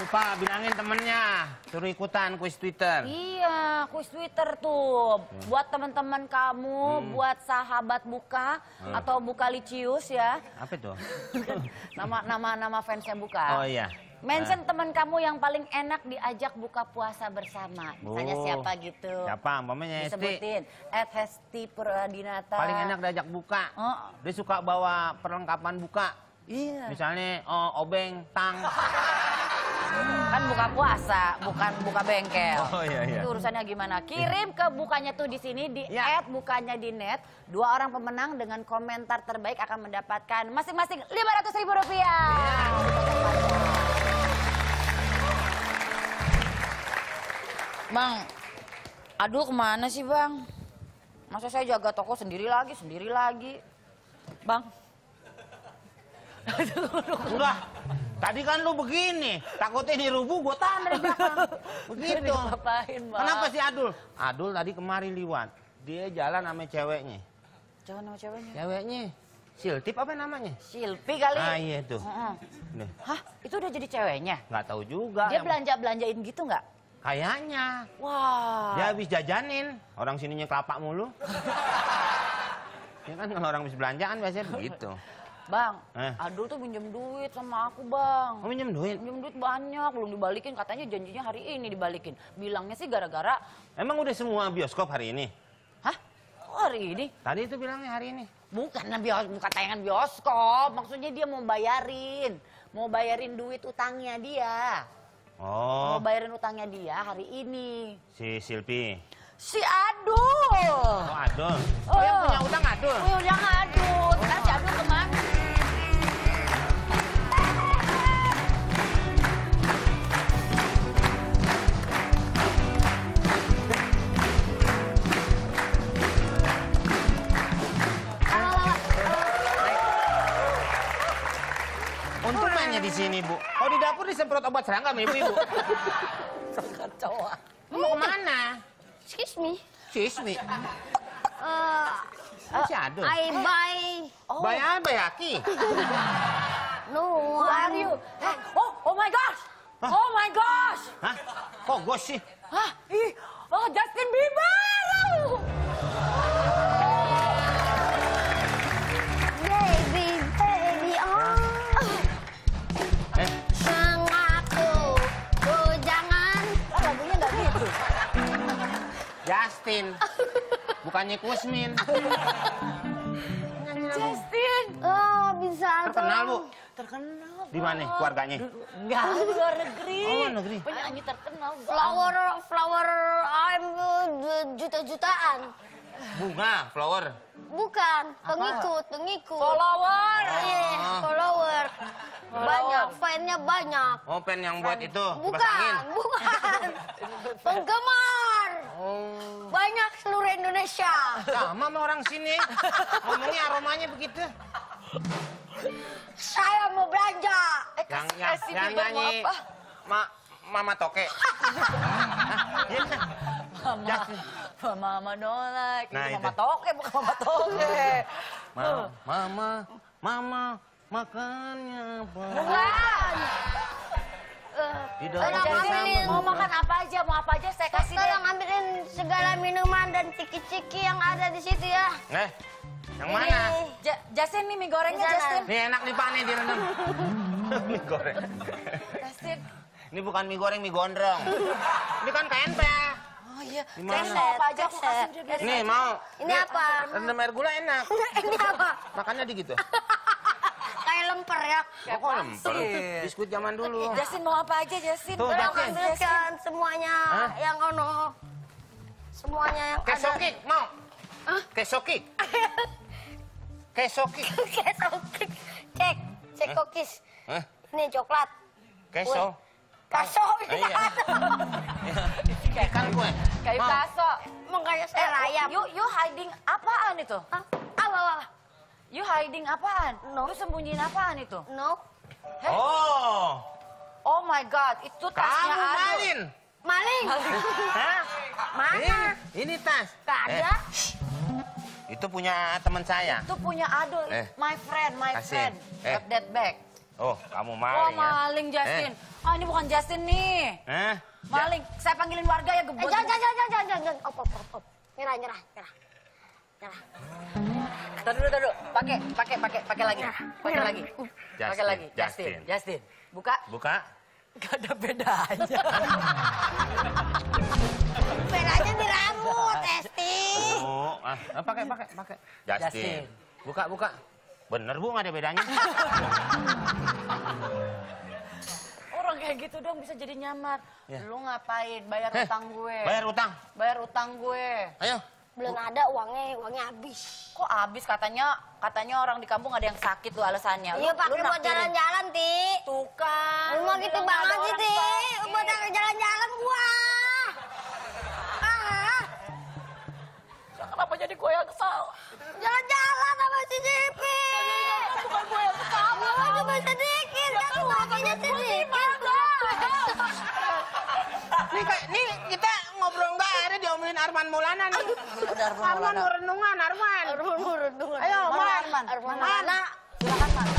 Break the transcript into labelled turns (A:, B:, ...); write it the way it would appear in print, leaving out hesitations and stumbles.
A: lupa bilangin temennya suruh ikutan kuis Twitter.
B: Iya, kuis Twitter tuh buat teman-teman kamu, buat sahabat Buka atau Bukalicious ya.
A: Apa itu?
B: Nama fansnya Buka.
A: Oh iya.
B: Mention teman kamu yang paling enak diajak buka puasa bersama. Misalnya siapa gitu.
A: Siapa? Umpamanya Hesti.
B: Disebutin. Hesti Pradinata.
A: Paling enak diajak buka.
B: Oh.
A: Dia suka bawa perlengkapan buka.
B: Iya.
A: Misalnya obeng, tang.
B: Kan buka puasa, bukan buka bengkel.
A: Oh iya.
B: Itu urusannya gimana? Kirim ke Bukanya tuh di sini di @bukanya di net. 2 orang pemenang dengan komentar terbaik akan mendapatkan masing-masing Rp500.000. Bang, aduh kemana sih bang? Masa saya jaga toko sendiri lagi? Bang.
A: Udah, tadi kan lu begini, takutnya dirubuh gue tahan dari belakang. Begitu.
B: Ngapain bang?
A: Kenapa sih Adul? Adul tadi kemarin liwat, dia jalan sama ceweknya.
B: Jangan sama ceweknya.
A: Ceweknya, Siltip apa namanya?
B: Silpi kali.
A: Ah iya tuh.
B: Hah? Itu udah jadi ceweknya?
A: Nggak tahu juga.
B: Dia belanja-belanjain gitu nggak?
A: Kayaknya.
B: Wah.
A: Dia habis jajanin, orang sininya kelapa mulu. Ya kan kalau orang habis belanjaan biasanya begitu.
B: Bang, Adul tuh minjem duit sama aku bang.
A: Oh minjem duit?
B: Minjem duit banyak, belum dibalikin. Katanya janjinya hari ini dibalikin. Bilangnya sih gara-gara...
A: Emang udah semua bioskop hari ini?
B: Hah? Kok hari ini?
A: Tadi itu bilangnya hari ini.
B: Bukan tayangan bioskop. Maksudnya dia mau bayarin. Mau bayarin duit utangnya dia.
A: Oh.
B: Mau bayarin utangnya dia hari ini.
A: Si Silpi.
B: Si Adul.
A: Oh Adul. Oh yang punya utang Adul?
B: Oh yang Adul. Sekarang si Adul kemana?
A: Untung mainnya di sini, Bu. Oh, di dapur disemprot obat serangga sama ibu-ibu.
B: Kacau.
A: Mau kemana?
C: Excuse me.
A: Sismi. Si Adul.
C: I buy.
A: Buy apa ya, Ki?
C: No.
B: Who are you? Oh my gosh.
A: Hah?
B: Oh my gosh.
A: Hah? Kok gos sih?
B: Hah? Oh Justin Bieber.
C: Baby, sang aku, jangan.
B: Lagunya nggak gitu.
A: Justin. Bukannya Kusmin.
B: Justin.
C: Oh, bisa.
A: Terkenal, Bu?
B: Terkenal.
A: Di mana keluarganya?
B: Enggak, di luar negeri.
A: Oh, luar negeri.
B: Penyanyi terkenal.
C: Flower, I'm juta-jutaan.
A: Bunga, flower.
C: Bukan, pengikut.
B: Follower.
C: Iya, follower. Banyak, fan-nya banyak.
A: Oh, pen yang buat itu. kipas angin.
C: Bukan. Penggemar.
A: Oh.
C: Banyak seluruh Indonesia.
A: Sama sama orang sini. Ngomongnya aromanya begitu.
C: Saya mau belanja.
A: Yang nyanyi Mama Toke. Iya kan? Justin.
B: Mama don't like.
A: Nah,
B: itu
A: itu.
B: Mama Toke, bukan Mama Toke.
A: Mama, makannya apa?
B: Bukan.
A: Tidak
C: ambilin.
B: Mau makan apa aja, saya kasih deh.
C: Tolong ambilin segala minuman dan ciki-ciki yang ada di situ ya.
A: Yang mana?
B: Justin nih mie gorengnya
C: Di sana.
B: Justin.
A: Nih enak nih Pak, nih direndam. Mie goreng.
B: Justin.
A: Ini bukan mie goreng, mie gondrong. Ini kan KNP.
B: Oh iya.
A: Di mana?
B: Justin mau apa aja aku kasih udah biar.
A: Nih mau.
C: Ini apa?
A: Rendam air gula enak.
C: Ini apa?
A: Makannya gitu.
C: Kayak lemper ya.
A: Kok lemper? Biskuit zaman dulu.
B: Justin mau apa aja Justin?
A: Tuh,
C: Tolong
A: Justin.
C: ambilkan semuanya yang ono. Semuanya yang ada.
A: Kesokik mau? Kesokik. Kesokik.
C: Kesokik. Cek kokis. Ini coklat.
A: Keso.
C: Kaso.
A: Iya. Ikan gue.
B: Kayu
A: Mau?
B: kaso.
C: Makanya saya rayap.
B: You hiding apaan itu?
C: Apa?
B: You hiding apaan?
C: No.
B: Lu sembunyiin apaan itu?
C: No.
A: Oh.
B: Oh my god, itu tasnya
A: Kamu
B: Adul.
A: malin.
C: Maling.
A: Hah?
C: Mana?
A: Ini tas.
C: Gak ada.
A: Itu punya teman saya.
B: Itu punya Adul, my friend,
A: Kasih.
B: Got that bag.
A: Oh, kamu
B: Oh
A: maling ya?
B: maling Justin. Ah, ini bukan Justin nih. Maling. Saya panggilin warga ya, gebos.
C: Jangan. Op. Nyerah.
B: Tar dulu. Pakai lagi. Pakai lagi. Justin. Buka. Gak ada bedanya.
C: Bedanya di rambut, Esti.
A: Oh, pakai. Justin. Buka. Bener Bu, nggak ada bedanya.
B: Orang kayak gitu dong bisa jadi nyamar.
A: Ya.
B: Lu ngapain? Bayar utang gue.
A: Bayar utang.
B: Gue.
A: Ayo.
C: Belum ada uangnya habis.
B: Kok habis katanya orang di kampung ada yang sakit tuh alasannya.
C: Iya, pakai buat jalan-jalan, Ti.
B: Tuh kan.
C: Lu mah gitu banget sih, Ti. Buat jalan-jalan gua.
B: Kenapa jadi gue yang kesal?
C: Jalan-jalan sama si Jipi.
B: Bukan gue yang kesal.
C: Gua cuma sedikit, kan uangnya sedikit.
A: Nih kita ngobrol nggak ada diomelin Arman Maulana nih. Arman mau renungan, Arman.
C: Aduh.
A: Ayo,
B: Arman.
C: Mana?
B: Silakan, Man.